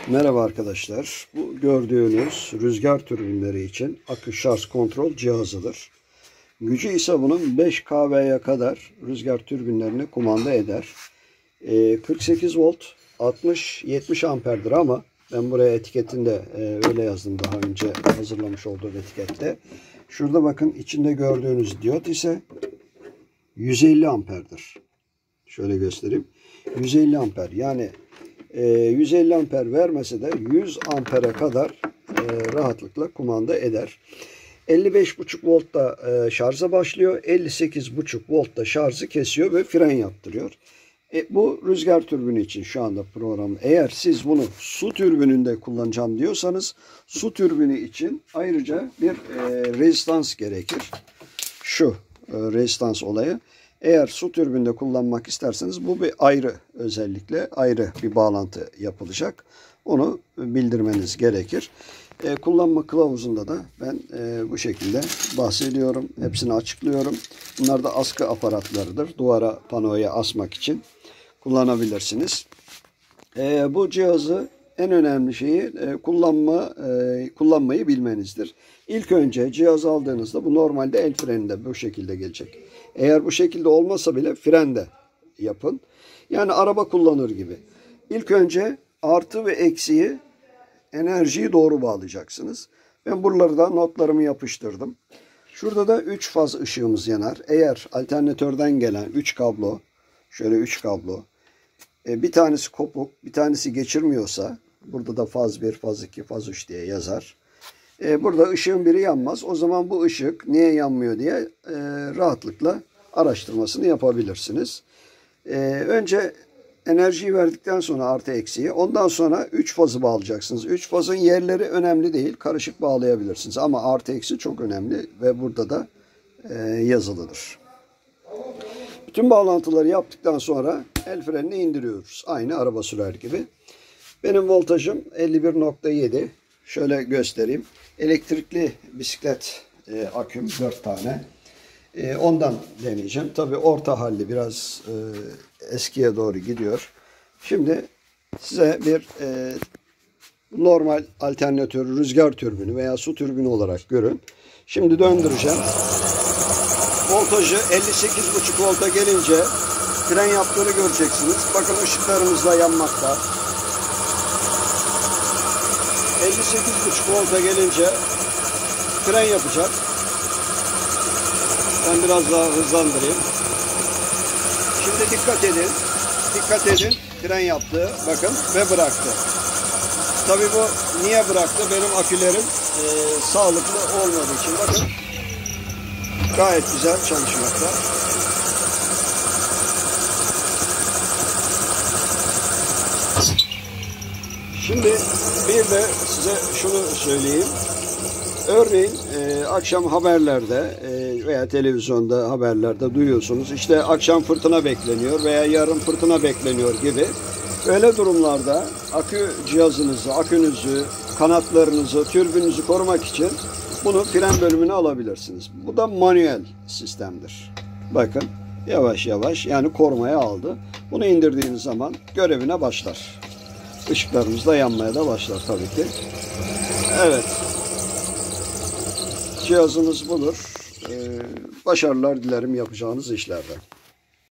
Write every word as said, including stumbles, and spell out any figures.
Merhaba arkadaşlar. Bu gördüğünüz rüzgar türbinleri için akü şarj kontrol cihazıdır. Gücü ise bunun beş kilovat'a kadar rüzgar türbinlerini kumanda eder. kırk sekiz volt altmış yetmiş amperdir ama ben buraya etiketinde öyle yazdım daha önce hazırlamış olduğum etikette. Şurada bakın içinde gördüğünüz diyot ise yüz elli amperdir. Şöyle göstereyim. yüz elli amper yani yüz elli amper vermese de yüz ampere kadar rahatlıkla kumanda eder. elli beş buçuk voltta şarja başlıyor. elli sekiz buçuk voltta şarjı kesiyor ve fren yaptırıyor. E, bu rüzgar türbini için şu anda program. Eğer siz bunu su türbininde kullanacağım diyorsanız su türbini için ayrıca bir e, rezistans gerekir. Şu e, rezistans olayı. Eğer su türbinde kullanmak isterseniz bu bir ayrı özellikle ayrı bir bağlantı yapılacak. Onu bildirmeniz gerekir. E, kullanma kılavuzunda da ben e, bu şekilde bahsediyorum. Hepsini açıklıyorum. Bunlar da askı aparatlarıdır. Duvara, panoya asmak için kullanabilirsiniz. E, bu cihazı en önemli şeyi e, kullanma e, kullanmayı bilmenizdir. İlk önce cihaz aldığınızda bu normalde el freninde bu şekilde gelecek. Eğer bu şekilde olmasa bile frende yapın. Yani araba kullanır gibi. İlk önce artı ve eksiği enerjiyi doğru bağlayacaksınız. Ben buraları da notlarımı yapıştırdım. Şurada da üç faz ışığımız yanar. Eğer alternatörden gelen üç kablo, şöyle üç kablo, bir tanesi kopuk, bir tanesi geçirmiyorsa, burada da faz bir, faz iki, faz üç diye yazar. Burada ışığın biri yanmaz. O zaman bu ışık niye yanmıyor diye rahatlıkla araştırmasını yapabilirsiniz. Önce enerjiyi verdikten sonra artı eksiği, ondan sonra üç fazı bağlayacaksınız. üç fazın yerleri önemli değil. Karışık bağlayabilirsiniz. Ama artı eksi çok önemli ve burada da yazılıdır. Bütün bağlantıları yaptıktan sonra el frenini indiriyoruz. Aynı araba sürer gibi. Benim voltajım elli bir nokta yedi. Şöyle göstereyim. Elektrikli bisiklet e, aküm dört tane. E, ondan deneyeceğim. Tabii orta halli biraz e, eskiye doğru gidiyor. Şimdi size bir e, normal alternatör rüzgar türbini veya su türbini olarak görün. Şimdi döndüreceğim. Voltajı elli sekiz buçuk volta gelince fren yaptığını göreceksiniz. Bakın ışıklarımız da yanmakta. elli sekiz buçuk volta gelince fren yapacak. Ben biraz daha hızlandırayım. Şimdi dikkat edin. Dikkat edin. Fren yaptı. Bakın ve bıraktı. Tabii bu niye bıraktı? Benim akülerim e, sağlıklı olmadığı için. Bakın. Gayet güzel çalışmakta. Şimdi bir de size şunu söyleyeyim. Örneğin e, akşam haberlerde e, veya televizyonda haberlerde duyuyorsunuz. İşte akşam fırtına bekleniyor veya yarın fırtına bekleniyor gibi. Öyle durumlarda akü cihazınızı, akünüzü, kanatlarınızı, türbününüzü korumak için bunu fren bölümüne alabilirsiniz. Bu da manuel sistemdir. Bakın yavaş yavaş yani korumaya aldı. Bunu indirdiğiniz zaman görevine başlar. Işıklarımız da yanmaya da başlar tabii ki. Evet. Cihazımız budur. Ee, başarılar dilerim yapacağınız işlerde.